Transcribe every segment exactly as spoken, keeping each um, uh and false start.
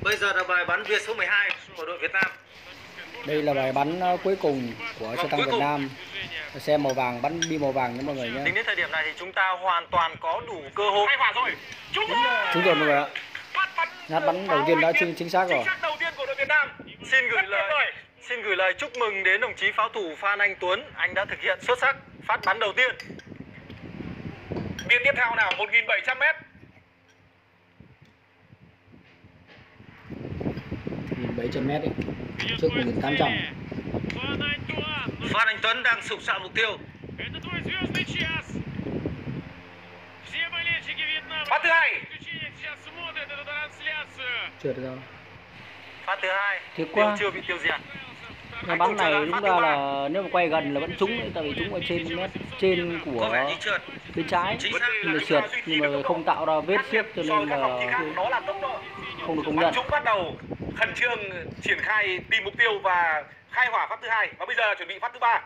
Bây giờ là bài bắn Việt số mười hai của đội Việt Nam. Đây là bài bắn cuối cùng của xe tăng Việt Nam. Xe màu vàng bắn bi màu vàng nha mọi người nhé. Tính đến thời điểm này thì chúng ta hoàn toàn có đủ cơ hội. Hai quả rồi. Trúng rồi. Trúng rồi mọi người ạ. Nhát bắn đầu tiên đã chính chính xác rồi. Chính xác đầu tiên của đội Việt Nam. Xin gửi lời xin gửi lời chúc mừng đến đồng chí pháo thủ Phan Anh Tuấn, anh đã thực hiện xuất sắc phát bắn đầu tiên. Biên tiếp theo nào, một nghìn bảy trăm mét. một nghìn bảy trăm mét đi. Trước một nghìn tám trăm. Phan Anh Tuấn đang sục sạo mục tiêu. Phát thứ hai. Trượt rồi. Phát thứ hai. Thiệt quá. Chưa bị tiêu diệt. Cái bắn này đúng ra là nếu mà quay gần là vẫn trúng đấy, tại vì trúng ở trên mét trên của bên trái, nhưng mà trượt nhưng mà không tạo ra vết xiết cho nên là đó là tốc độ. không được công nhận. Chúng bắt đầu khẩn trương triển khai tìm mục tiêu và khai hỏa phát thứ hai, và bây giờ chuẩn bị phát thứ ba.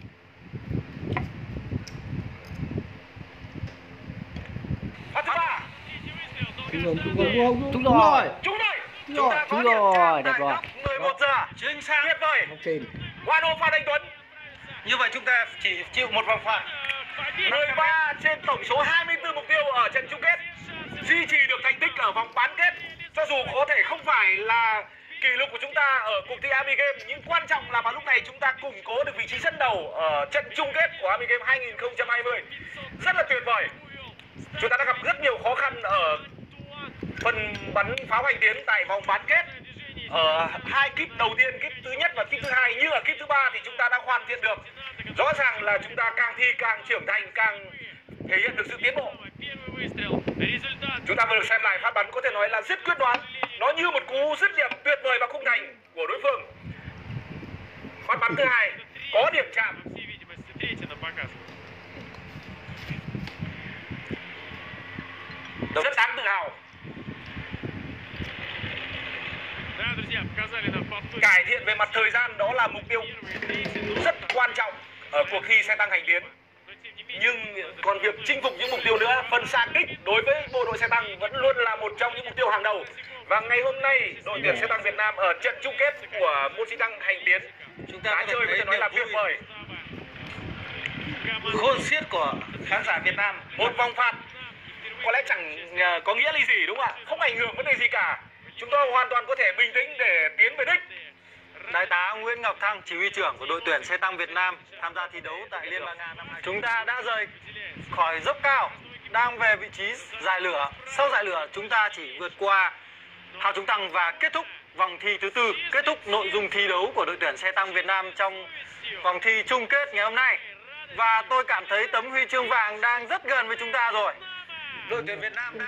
Phát thứ ba. Trúng rồi, trúng rồi, trúng rồi. Trúng rồi. Trúng rồi, trúng rồi, đẹp rồi. mười một giờ. Chính xác. Tuyệt vời. Trên. One ô Phan Anh Tuấn. Như vậy chúng ta chỉ chịu một vòng phạt. mười ba trên tổng số hai mươi tư mục tiêu ở trận chung kết. Duy trì được thành tích ở vòng bán kết. Cho dù có thể không phải là kỷ lục của chúng ta ở cuộc thi Army Game, nhưng quan trọng là vào lúc này chúng ta củng cố được vị trí dẫn đầu ở trận chung kết của Army Game hai nghìn không trăm hai mươi. Rất là tuyệt vời. Chúng ta đã gặp rất nhiều khó khăn ở phần bắn pháo hành tiến tại vòng bán kết. Ở hai kíp đầu tiên, kíp thứ nhất và kíp thứ hai, như ở kíp thứ ba thì chúng ta đã hoàn thiện được. Rõ ràng là chúng ta càng thi càng trưởng thành, càng thể hiện được sự tiến bộ. Chúng ta vừa được xem lại phát bắn có thể nói là rất quyết đoán. Nó như một cú dứt điểm tuyệt vời vào khung thành của đối phương. Phát bắn thứ hai có điểm chạm. Rất đáng tự hào. Cải thiện về mặt thời gian đó là mục tiêu rất quan trọng ở cuộc thi xe tăng hành tiến. Nhưng còn việc chinh phục những mục tiêu nữa, phần xạ kích đối với bộ đội xe tăng vẫn luôn là một trong những mục tiêu hàng đầu. Và ngày hôm nay đội tuyển xe tăng Việt Nam ở trận chung kết của môn xe tăng hành tiến, Chúng ta đã chơi có thể nói là tuyệt vời. Khôn xiết của khán giả Việt Nam. Một vòng phạt có lẽ chẳng có nghĩa lý gì, đúng không ạ? Không ảnh hưởng vấn đề gì cả. Chúng tôi hoàn toàn có thể bình tĩnh để tiến về đích. Đại tá Nguyễn Ngọc Thăng, chỉ huy trưởng của đội tuyển xe tăng Việt Nam tham gia thi đấu tại Liên bang Nga năm hai. Chúng ta đã rời khỏi dốc cao, đang về vị trí giải lửa. Sau giải lửa chúng ta chỉ vượt qua hào chống tăng và kết thúc vòng thi thứ tư, kết thúc nội dung thi đấu của đội tuyển xe tăng Việt Nam trong vòng thi chung kết ngày hôm nay. Và tôi cảm thấy tấm huy chương vàng đang rất gần với chúng ta rồi. Đội tuyển Việt Nam đang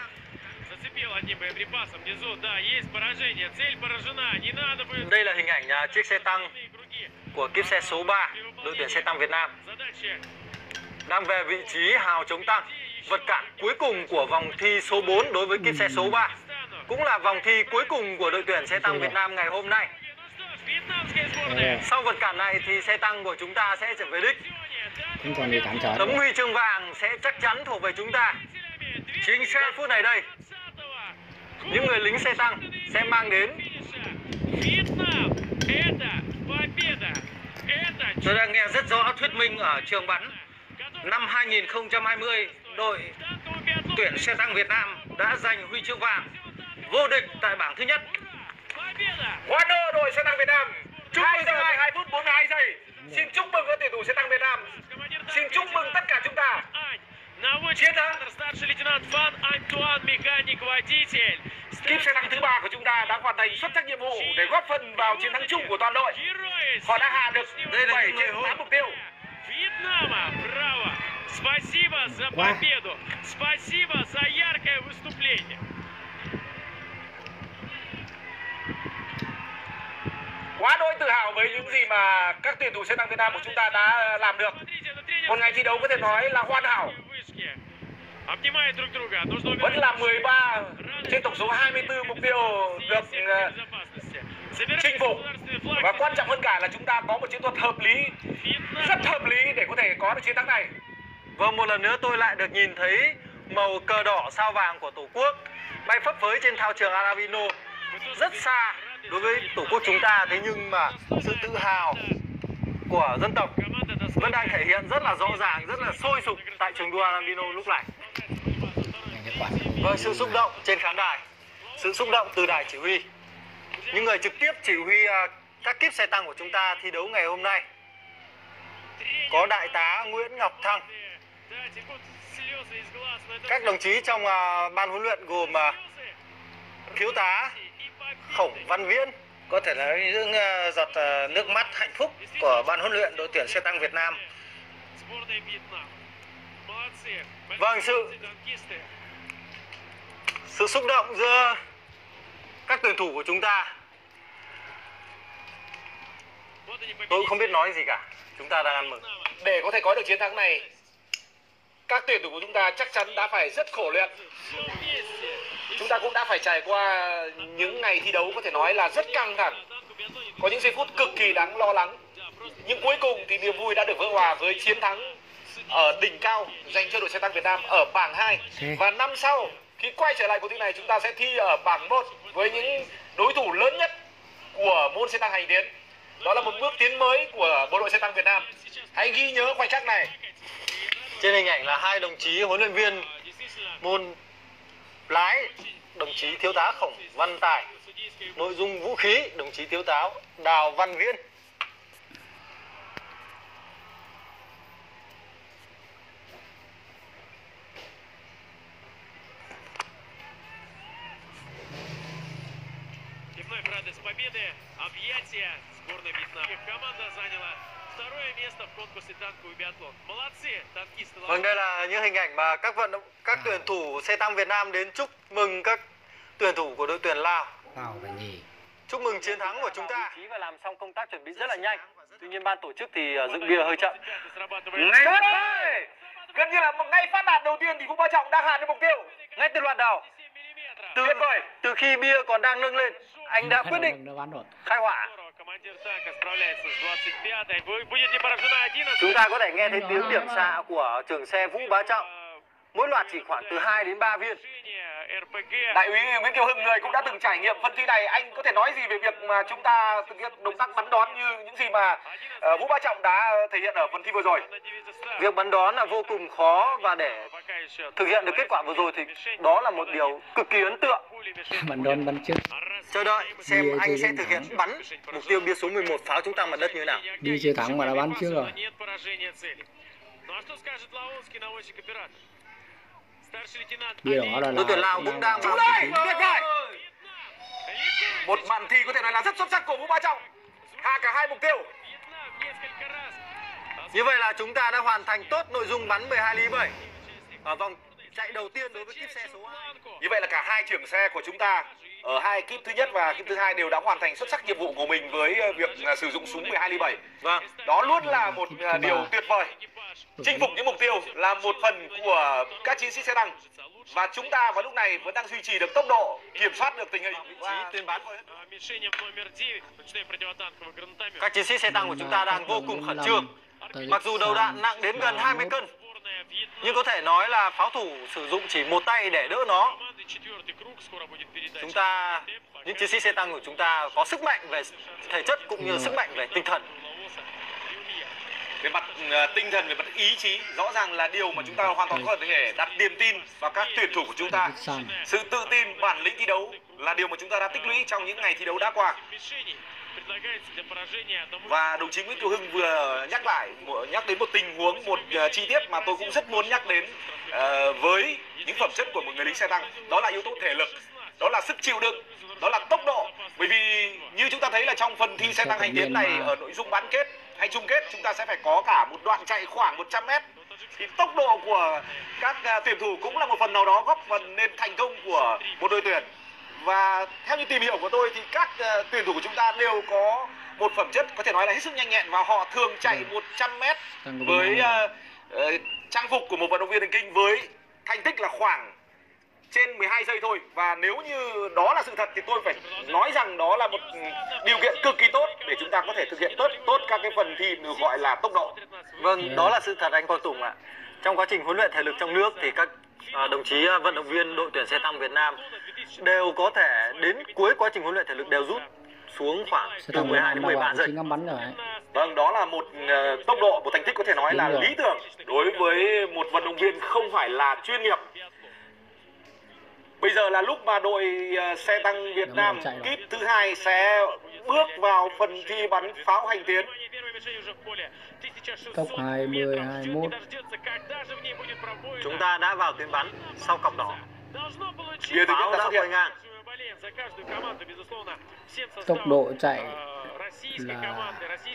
Đây là hình ảnh uh, chiếc xe tăng của kíp xe số ba, đội tuyển xe tăng Việt Nam đang về vị trí hào chống tăng, vật cản cuối cùng của vòng thi số bốn đối với kíp xe số ba, cũng là vòng thi cuối cùng của đội tuyển xe tăng Việt Nam ngày hôm nay. Sau vật cản này thì xe tăng của chúng ta sẽ trở về đích. Không còn gì cản trở. Tấm huy chương vàng sẽ chắc chắn thuộc về chúng ta. Chính giây phút này đây, những người lính xe tăng sẽ mang đến. Tôi đang nghe rất rõ thuyết minh ở trường bắn. Năm hai nghìn không trăm hai mươi, đội tuyển xe tăng Việt Nam đã giành huy chương vàng, vô địch tại bảng thứ nhất. Warner đội xe tăng Việt Nam, hai giờ hai phút bốn mươi hai giây. Xin chúc mừng các tuyển thủ xe tăng Việt Nam. Xin chúc mừng tất cả chúng ta. Chiến thắng. Kíp xe tăng thứ ba của chúng ta đã hoàn thành xuất sắc nhiệm vụ để góp phần vào chiến thắng chung của toàn đội. Họ đã hạ được bảy trên tám mục tiêu. Quá đỗi tự hào với những gì mà các tuyển thủ xe tăng Việt Nam của chúng ta đã làm được. Một ngày thi đấu có thể nói là hoàn hảo. Vẫn là mười ba trên tổng số hai mươi tư mục tiêu được uh, chinh phục. Và quan trọng hơn cả là chúng ta có một chiến thuật hợp lý, rất hợp lý để có thể có được chiến thắng này. Và một lần nữa tôi lại được nhìn thấy màu cờ đỏ sao vàng của Tổ quốc bay phấp phới trên thao trường Aravino. rất xa đối với tổ quốc chúng ta, thế nhưng mà sự tự hào của dân tộc vẫn đang thể hiện rất là rõ ràng, rất là sôi sục tại trường đua Lamino lúc này. Vâng, sự xúc động trên khán đài, sự xúc động từ đài chỉ huy, những người trực tiếp chỉ huy các kíp xe tăng của chúng ta thi đấu ngày hôm nay. Có đại tá Nguyễn Ngọc Thăng, các đồng chí trong ban huấn luyện gồm thiếu tá Khổng Văn Viễn, có thể là những giọt nước mắt hạnh phúc của ban huấn luyện đội tuyển xe tăng Việt Nam. Vâng, sự sự xúc động giữa các tuyển thủ của chúng ta, tôi không biết nói gì cả. Chúng ta đang ăn mừng. Để có thể có được chiến thắng này, các tuyển thủ của chúng ta chắc chắn đã phải rất khổ luyện. Chúng ta cũng đã phải trải qua những ngày thi đấu có thể nói là rất căng thẳng. Có những giây phút cực kỳ đáng lo lắng. Nhưng cuối cùng thì niềm vui đã được vỡ hòa với chiến thắng ở đỉnh cao dành cho đội xe tăng Việt Nam ở bảng hai. Và năm sau, khi quay trở lại cuộc thi này, chúng ta sẽ thi ở bảng một với những đối thủ lớn nhất của môn xe tăng hành tiến. Đó là một bước tiến mới của bộ đội xe tăng Việt Nam. Hãy ghi nhớ khoảnh khắc này. Trên hình ảnh là hai đồng chí huấn luyện viên môn lái, đồng chí thiếu tá Khổng Văn Tài. Nội dung vũ khí, đồng chí thiếu tá Đào Văn Viễn. Радость победы, объятия сборной Вьетнама. Команда заняла второе место в конкурсе танковый биатлон. Молодцы, танкисты. Vâng, đây là những hình ảnh mà các vận động các tuyển thủ xe tăng Việt Nam đến chúc mừng các tuyển thủ của đội tuyển Lào. Lào phải nhỉ. Chúc mừng chiến thắng của chúng ta. Và làm xong công tác chuẩn bị rất là nhanh. Tuy nhiên ban tổ chức thì dựng bia hơi chậm. Ngay đây, gần như là ngay phát đạn đầu tiên thì Vũ Ba Trọng đang hạ được mục tiêu. Ngay từ loạt đầu. Từ từ khi bia còn đang nâng lên, anh đã quyết định khai hỏa. Chúng ta có thể nghe thấy tiếng điểm xạ của trưởng xe Vũ Bá Trọng. Mỗi loạt chỉ khoảng từ hai đến ba viên. Đại úy Nguyễn Kiều Hưng người cũng đã từng trải nghiệm phần thi này. Anh có thể nói gì về việc mà chúng ta thực hiện động tác bắn đón như những gì mà uh, Vũ Bá Trọng đã thể hiện ở phần thi vừa rồi? Việc bắn đón là vô cùng khó, và để thực hiện được kết quả vừa rồi thì đó là một điều cực kỳ ấn tượng. Bắn đón bắn trước. Chờ đợi xem bia anh sẽ thực hiện bắn mục tiêu bia số mười một pháo chúng ta mặt đất như thế nào. Bia chưa thắng mà đã bắn trước rồi. Bia đó là đội tuyển Lào cũng đang vào tuyệt vời. Một màn thi có thể nói là rất xuất sắc của Vũ Bá Trọng, hạ cả hai mục tiêu. Như vậy là chúng ta đã hoàn thành tốt nội dung bắn mười hai ly bảy ở vòng chạy đầu tiên đối với kíp xe số hai. Như vậy là cả hai trưởng xe của chúng ta ở hai kíp thứ nhất và kíp thứ hai đều đã hoàn thành xuất sắc nhiệm vụ của mình với việc sử dụng súng mười hai ly bảy. Vâng, đó luôn là một điều tuyệt vời. Chinh phục những mục tiêu là một phần của các chiến sĩ xe tăng, và chúng ta vào lúc này vẫn đang duy trì được tốc độ, kiểm soát được tình hình và tuyên bắn. Các chiến sĩ xe tăng của chúng ta đang vô cùng khẩn trương. Mặc dù đầu đạn nặng đến gần hai mươi cân, nhưng có thể nói là pháo thủ sử dụng chỉ một tay để đỡ nó. Chúng ta, những chiến sĩ xe tăng của chúng ta có sức mạnh về thể chất cũng như sức mạnh về tinh thần. Về mặt uh, tinh thần, về mặt ý chí, rõ ràng là điều mà chúng ta hoàn toàn có thể đặt niềm tin vào các tuyển thủ của chúng ta. Sự tự tin, bản lĩnh thi đấu là điều mà chúng ta đã tích lũy trong những ngày thi đấu đã qua. Và đồng chí Nguyễn Kiều Hưng vừa nhắc lại, nhắc đến một tình huống, một uh, chi tiết mà tôi cũng rất muốn nhắc đến uh, với những phẩm chất của một người lính xe tăng. Đó là yếu tố thể lực, đó là sức chịu đựng, đó là tốc độ. Bởi vì như chúng ta thấy là trong phần thi xe tăng hành tiến này, ở nội dung bán kết hay chung kết, chúng ta sẽ phải có cả một đoạn chạy khoảng một trăm mét. Thì tốc độ của các uh, tuyển thủ cũng là một phần nào đó góp phần nên thành công của một đội tuyển. Và theo như tìm hiểu của tôi thì các uh, tuyển thủ của chúng ta đều có một phẩm chất có thể nói là hết sức nhanh nhẹn, và họ thường chạy một trăm mét với uh, uh, trang phục của một vận động viên điền kinh với thành tích là khoảng trên mười hai giây thôi. Và nếu như đó là sự thật thì tôi phải nói rằng đó là một điều kiện cực kỳ tốt để chúng ta có thể thực hiện tốt tốt các cái phần thi được gọi là tốc độ. Vâng, đó là sự thật anh Quang Tùng ạ. Trong quá trình huấn luyện thể lực trong nước thì các à, đồng chí vận động viên đội tuyển xe tăng Việt Nam đều có thể đến cuối quá trình huấn luyện thể lực đều rút xuống khoảng Xe từ tăng Việt mười hai Nam đến đã mười vào ba vị giây. trí ngắm bắn rồi. Vâng, đó là một uh, tốc độ, một thành tích có thể nói là Đúng rồi. lý tưởng đối với một vận động viên không phải là chuyên nghiệp. Bây giờ là lúc mà đội uh, xe tăng Việt Đúng Nam rồi, chạy rồi. kíp thứ hai sẽ bước vào phần thi bắn pháo hành tiến. Cốc hai mươi, hai mươi mốt. Chúng ta đã vào tuyến bắn sau cọc đỏ. Bia thứ nhất Pháo đã đã xuất quay hiện. ngang. Tốc độ chạy là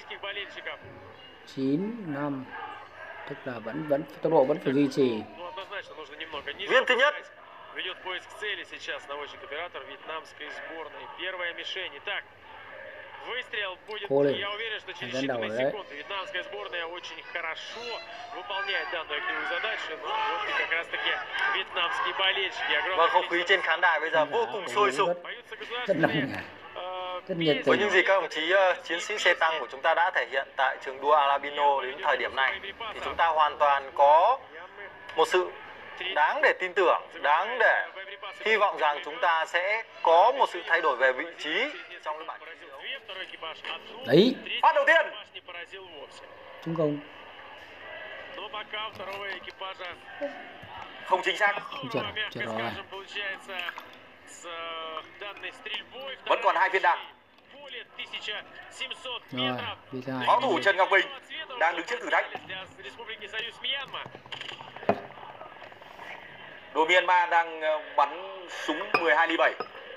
chín, năm. Tức là vẫn vẫn tốc độ vẫn phải duy trì. Viên thứ nhất. Ведет поиск цели сейчас наводчик оператор вьетнамской сборной. Первая мишень. Итак, выстрел будет, Коли. я уверен, что через Один считанные давай, да? секунды вьетнамская сборная очень хорошо выполняет данную огневую задачу. Но вот и как раз таки вьетнамские болельщики. Và không khí trên khán đài bây giờ vô cùng sôi sục. Поются Rất đông государственные nhỉ. э, Rất nhiệt песни. Với tình. những gì các đồng chí uh, chiến sĩ xe tăng của chúng ta đã thể hiện tại trường đua Alabino đến thời điểm này thì chúng ta hoàn toàn có một sự đáng để tin tưởng, đáng để hy vọng rằng chúng ta sẽ có một sự thay đổi về vị trí trong cái bản thi đấu. Đấy, Phát đầu tiên. trúng không? Но пока второго экипажа Không chính xác. Không trượt, мягко trượt rồi. скажем, получается с э, данной стрельбой. Vẫn còn hai viên đạn. Поле тысяча семьсот Rồi, метров. vị thứ hai. Pháo thủ Trần Ngọc Bình đang đứng trước thử thách. Для Республики Союз Мьянма. Đội Myanmar đang ờ, bắn súng mười hai ly bảy.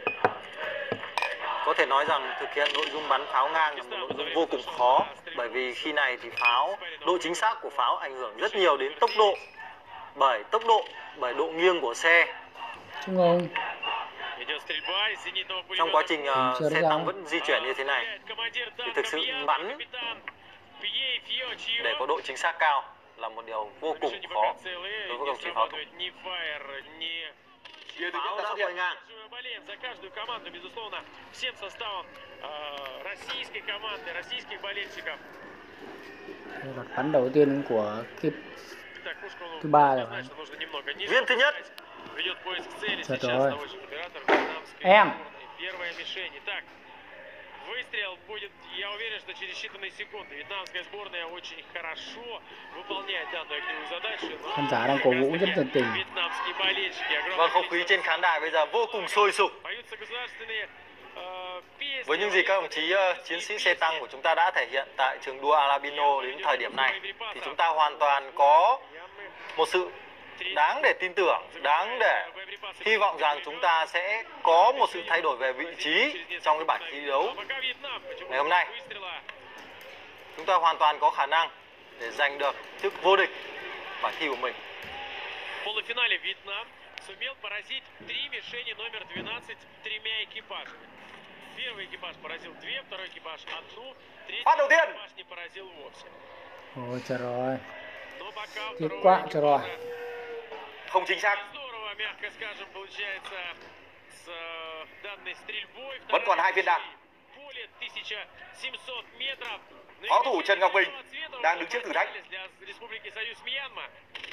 Có thể nói rằng thực hiện nội dung bắn pháo ngang là một nội dung vô cùng khó, bởi vì khi này thì pháo, độ chính xác của pháo ảnh hưởng rất nhiều đến tốc độ, bởi tốc độ, bởi độ nghiêng của xe. Trúng không? Идет стрельба из зенитного Trong пулемета. quá trình uh, Chưa xe ra. tăng vẫn di chuyển như thế này Командир thì thực sự танка bắn Мьянмы, капитан Пьей Фьочио. để có độ chính xác cao là một điều vô cùng Решение khó пока целые, đối với не đồng chí pháo thủ. срабатывает ни фаер, ни... Bia thứ nhất Pháo đã đã xuất quay hiện. ngang. Мы болеем за каждую команду, безусловно, всем составом э, российской команды, российских болельщиков. Đây là bắn đầu tiên của kiếp Так, Пушкину thứ ba rồi. однозначно нужно немного ниже. Viên thứ nhất. Ведет поиск цели Чё сейчас такое? наводчик оператор вьетнамской Эм. сборной. Первая мишень. Итак, выстрел будет, я уверен, что через считанные секунды. Вьетнамская сборная очень хорошо выполняет данную огневую задачу. Но khán giả đang cổ vũ rất nhiệt tình. вьетнамские болельщики. Và Огромное không khí trên khán đài bây giờ vô cùng sôi sục. поются государственные э, песни. Với những gì các đồng chí uh, chiến sĩ xe tăng của chúng ta đã thể hiện tại trường đua Alabino đến thời điểm này thì chúng ta hoàn toàn có một sự đáng để tin tưởng, đáng để hy vọng rằng chúng ta sẽ có một sự thay đổi về vị trí trong cái bản thi đấu. Ngày hôm nay chúng ta hoàn toàn có khả năng để giành được chức vô địch bản thi của mình. В полуфинале Вьетнам сумел поразить три мишени номер двенадцать тремя экипажами. Первый экипаж поразил две, второй экипаж одну, третий Phát đầu tiên. экипаж не поразил вовсе. Ôi trời ơi. Но пока Tiếc второго quá trời rồi. экипажа Không chính xác. здорово, мягко скажем, получается с э, данной стрельбой. Vẫn còn hai viên đạn. Поле тысяча семьсот метров. Но Pháo и thủ мишени Trần Ngọc Bình зеленого цвета đang уже đứng trước thử thách. для Республики Союз Мьянма.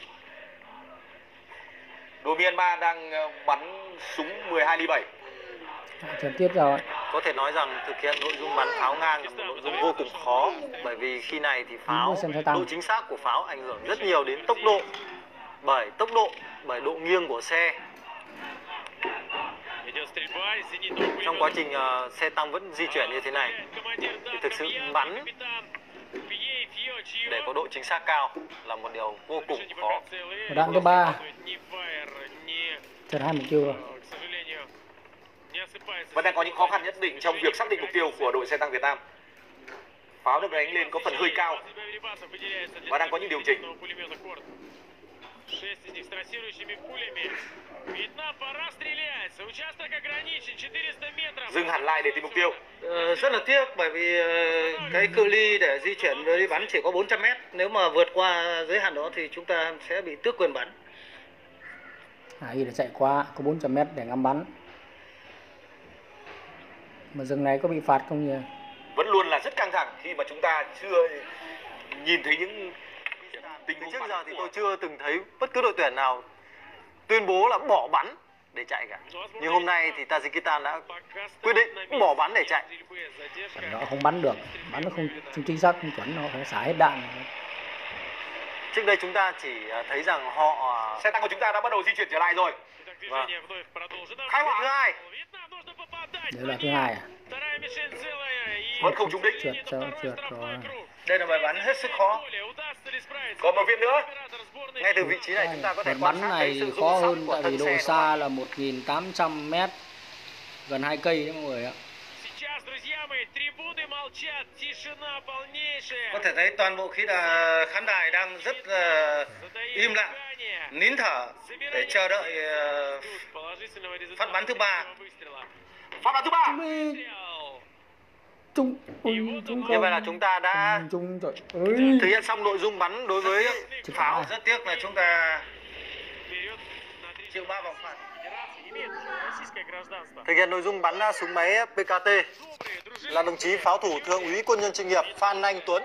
Đội Myanmar đang ờ, bắn súng mười hai ly bảy. Trượt tiếp rồi. Có thể nói rằng thực hiện nội dung bắn pháo ngang là một nội dung vô cùng khó, bởi vì khi này thì pháo, xem xe tăng. độ chính xác của pháo ảnh hưởng rất nhiều đến tốc độ, bởi tốc độ, bởi độ nghiêng của xe. Идет стрельба из зенитного Trong quá пулемета. trình uh, xe tăng vẫn di chuyển như thế này thì thực sự bắn để có độ chính xác cao là một điều vô cùng khó. Một đạn thứ ba. Trượt hai mục tiêu rồi. Vẫn đang có những khó khăn nhất định trong việc xác định mục tiêu của đội xe tăng Việt Nam. Pháo được đánh lên có phần hơi cao và đang có những điều chỉnh. Шесть из них с трассирующими пулями. Вьетнам, пора стрелять. Участок ограничен, четыреста метров. Dừng hẳn lại để tìm mục tiêu. Ờ, rất là tiếc bởi vì uh, cái cự ly để di chuyển và đi bắn chỉ có bốn trăm mét. Nếu mà vượt qua giới hạn đó thì chúng ta sẽ bị tước quyền bắn. Hải Y đã chạy qua có bốn trăm mét để ngắm bắn. Mà rừng này có bị phạt không nhỉ? Vẫn luôn là rất căng thẳng khi mà chúng ta chưa nhìn thấy những tình Từ huống trước bắn giờ thì của- tôi chưa từng thấy bất cứ đội tuyển nào tuyên bố là bỏ bắn để chạy cả. Nhưng hôm nay thì Tajikistan đã quyết định bỏ bắn để chạy. Nó không bắn được, bắn nó không chính xác, không chuẩn, nó phải xả hết đạn. Trước đây chúng ta chỉ thấy rằng họ Xe tăng của chúng ta đã bắt đầu di chuyển trở lại rồi. Vâng. Khai hỏa thứ hai. Đấy là thứ hai à? Vẫn không trúng đích. Trượt sao trượt rồi. Đây là bài bắn hết sức khó. Còn một viên nữa. Ngay từ vị trí này chúng ta có thể Phần quan bắn sát thấy này sự khó rung hơn sắt của tại vì thân độ xe xa là một nghìn tám trăm mét, gần hai cây đấy mọi người ạ. Có thể thấy toàn bộ khí đà, khán đài đang rất uh, im lặng, nín thở để chờ đợi uh, phát bắn thứ ba. Phát bắn thứ ba. Trung, trung Như vậy là chúng ta đã trung trời ơi. thực hiện xong nội dung bắn đối với pháo. Rất tiếc là chúng ta chịu ba vòng phạt. Thực hiện nội dung bắn súng máy pê ca tê là đồng chí pháo thủ thượng úy quân nhân chuyên nghiệp Phan Anh Tuấn.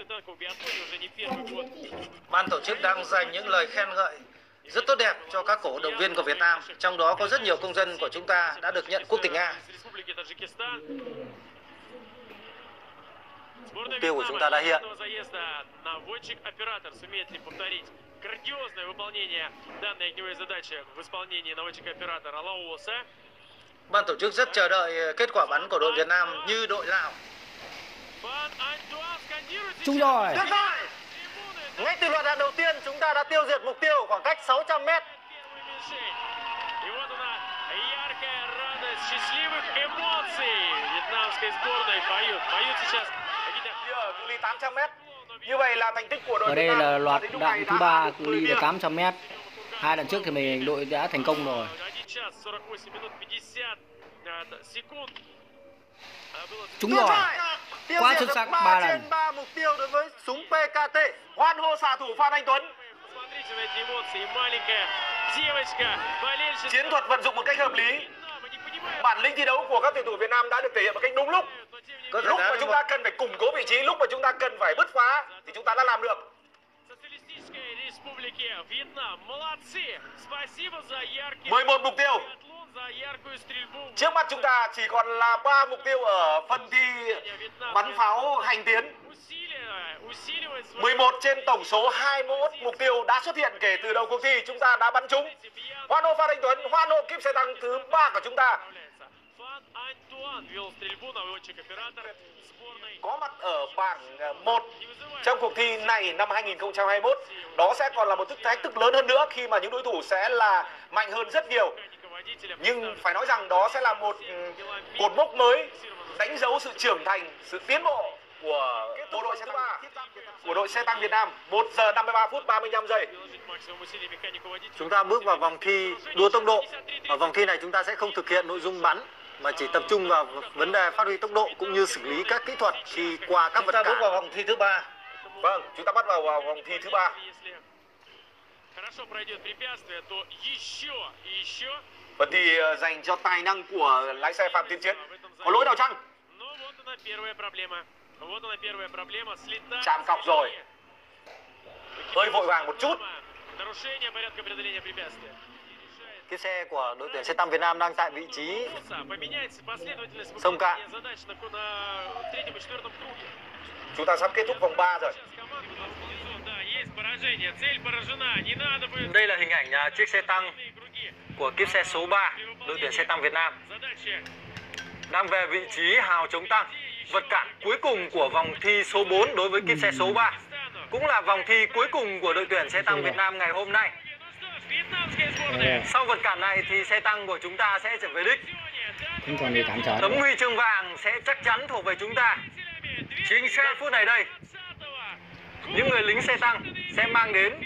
Ban tổ chức đang dành những lời khen ngợi rất tốt đẹp cho các cổ động viên của Việt Nam, trong đó có rất nhiều công dân của chúng ta đã được nhận quốc tịch Nga. Mục tiêu của chúng ta đã hiện. Ban tổ chức rất chờ đợi kết quả bắn của đội Việt Nam như đội Lào. Trúng rồi. Ngay từ loạt đạn đầu tiên chúng ta đã tiêu diệt mục tiêu khoảng cách sáu trăm mét. Cự ly tám trăm mét. Như vậy là thành tích của đội Ở đây là loạt đạn thứ ba, cự ly là tám trăm mét. Hai lần trước thì mình đội đã thành công rồi. Trúng rồi. Quá xuất sắc, ba lần. ba mục tiêu đối với súng pê ca tê. Hoan hô xạ thủ Phan Anh Tuấn. Chiến thuật vận dụng một cách hợp lý. Bản lĩnh thi đấu của các tuyển thủ Việt Nam đã được thể hiện một cách đúng lúc. Lúc mà chúng ta cần phải củng cố vị trí, lúc mà chúng ta cần phải bứt phá thì chúng ta đã làm được. mười một mục tiêu. Trước mắt chúng ta chỉ còn là ba mục tiêu ở phần thi bắn pháo hành tiến. mười một trên tổng số hai mươi mốt mục tiêu đã xuất hiện kể từ đầu cuộc thi, chúng ta đã bắn trúng. Hoan hô Phan Anh Tuấn, hoan hô kíp xe tăng thứ ba của chúng ta. Có mặt ở bảng một trong cuộc thi này năm hai nghìn không trăm hai mươi mốt. Đó sẽ còn là một thách thức lớn hơn nữa khi mà những đối thủ sẽ là mạnh hơn rất nhiều. Nhưng phải nói rằng đó sẽ là một cột mốc mới đánh dấu sự trưởng thành, sự tiến bộ của bộ đội xe tăng của đội xe tăng Việt Nam. Một giờ năm mươi ba phút ba mươi lăm giây. Chúng ta bước vào vòng thi đua tốc độ. Ở vòng thi này chúng ta sẽ không thực hiện nội dung bắn mà chỉ tập trung vào vấn đề phát huy tốc độ cũng như xử lý các kỹ thuật khi qua các vật cản. Chúng ta bước vào vòng thi thứ ba. Vâng, chúng ta bắt vào vào vòng thi thứ ba. Phần thi dành cho tài năng của lái xe Phạm Tiến Chiến. Có lỗi nào chăng? Chạm cọc rồi. Hơi vội vàng một chút. Cái xe của đội tuyển xe tăng Việt Nam đang tại vị trí sông Cạn. Chúng ta sắp kết thúc vòng ba rồi. Đây là hình ảnh chiếc xe tăng của kíp xe số ba, đội tuyển xe tăng Việt Nam. Đang về vị trí hào chống tăng, vật cản cuối cùng của vòng thi số bốn đối với kíp xe số ba. Cũng là vòng thi cuối cùng của đội tuyển xe tăng Việt Nam ngày hôm nay. Sau vật cản này thì xe tăng của chúng ta sẽ trở về đích. Không còn gì cản trở. Tấm huy chương vàng sẽ chắc chắn thuộc về chúng ta. Chính giây phút này đây, những người lính xe tăng sẽ mang đến.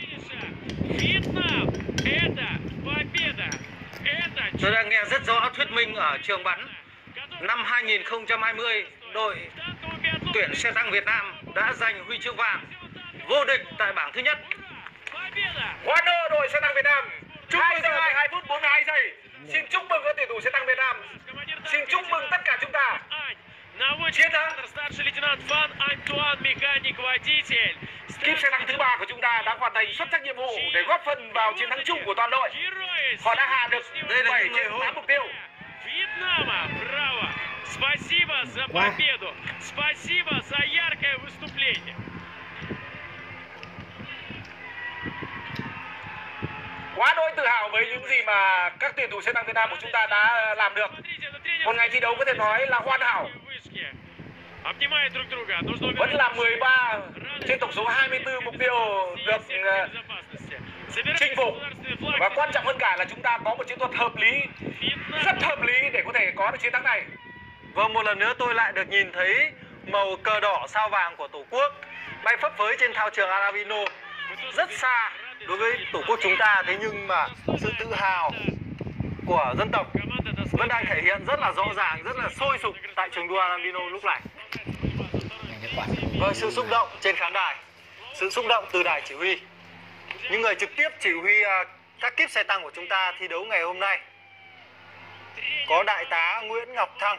Tôi đang nghe rất rõ thuyết minh ở trường bắn. Năm hai nghìn không trăm hai mươi, đội tuyển xe tăng Việt Nam đã giành huy chương vàng, vô địch tại bảng thứ nhất. Hoan hô đội xe tăng Việt Nam. hai giờ mười hai phút bốn mươi hai giây. Xin chúc mừng các tuyển thủ xe tăng Việt Nam. Xin chúc mừng tất cả chúng ta. Chiến thắng. Старший лейтенант Фан Антуан, механик-водитель. Kíp xe tăng thứ ba của chúng ta đã hoàn thành xuất sắc nhiệm vụ để góp phần vào chiến thắng chung của toàn đội. Họ đã hạ được bảy trên tám mục tiêu. Вьетнама, браво! Спасибо за победу! Спасибо за яркое выступление! Quá đỗi tự hào với những gì mà các tuyển thủ xe tăng Việt Nam của chúng ta đã làm được. Một ngày thi đấu có thể nói là hoàn hảo. Обнимают друг друга. Нужно Vẫn là mười ba trên tổng số hai mươi tư mục tiêu được uh, chinh phục. Và quan trọng hơn cả là chúng ta có một chiến thuật hợp lý, rất hợp lý để có thể có được chiến thắng này. Vâng, một lần nữa tôi lại được nhìn thấy màu cờ đỏ sao vàng của Tổ quốc bay phấp phới trên thao trường Aravino. Rất xa đối với Tổ quốc chúng ta, thế nhưng mà sự tự hào của dân tộc vẫn đang thể hiện rất là rõ ràng, rất là sôi sục tại trường đua Aravino lúc này. Vâng, sự xúc động trên khán đài, sự xúc động từ đài chỉ huy, những người trực tiếp chỉ huy các kíp xe tăng của chúng ta thi đấu ngày hôm nay. Có Đại tá Nguyễn Ngọc Thăng,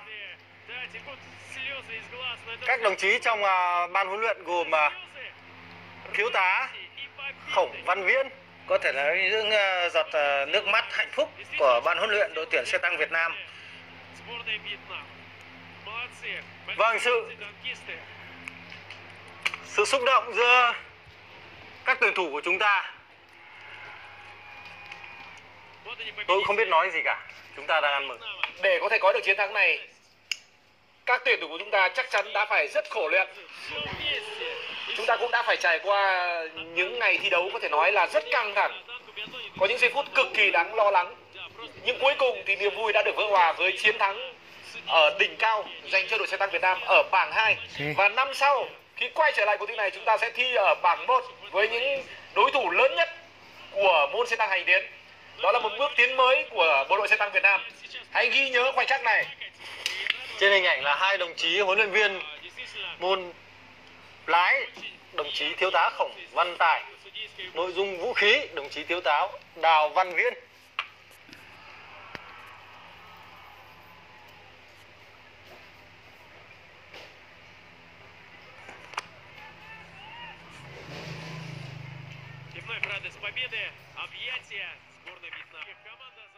các đồng chí trong ban huấn luyện gồm Thiếu tá Khổng Văn Viễn, có thể là những giọt nước mắt hạnh phúc của ban huấn luyện đội tuyển xe tăng Việt Nam. Vâng, sự sự xúc động giữa các tuyển thủ của chúng ta, tôi không biết nói gì cả. Chúng ta đang ăn mừng. Để có thể có được chiến thắng này, các tuyển thủ của chúng ta chắc chắn đã phải rất khổ luyện. Chúng ta cũng đã phải trải qua những ngày thi đấu có thể nói là rất căng thẳng. Có những giây phút cực kỳ đáng lo lắng. Nhưng cuối cùng thì niềm vui đã được vỡ hòa với chiến thắng ở đỉnh cao dành cho đội xe tăng Việt Nam ở bảng hai. Và năm sau, khi quay trở lại cuộc thi này, chúng ta sẽ thi ở bảng một với những đối thủ lớn nhất của môn xe tăng hành tiến. Đó là một bước tiến mới của bộ đội xe tăng Việt Nam. Hãy ghi nhớ khoảnh khắc này. Trên hình ảnh là hai đồng chí huấn luyện viên môn lái, đồng chí Thiếu tá Khổng Văn Tài. Nội dung vũ khí, đồng chí Thiếu tá Đào Văn Viễn. И вновь радость победы, объятия сборной Вьетнама. Команда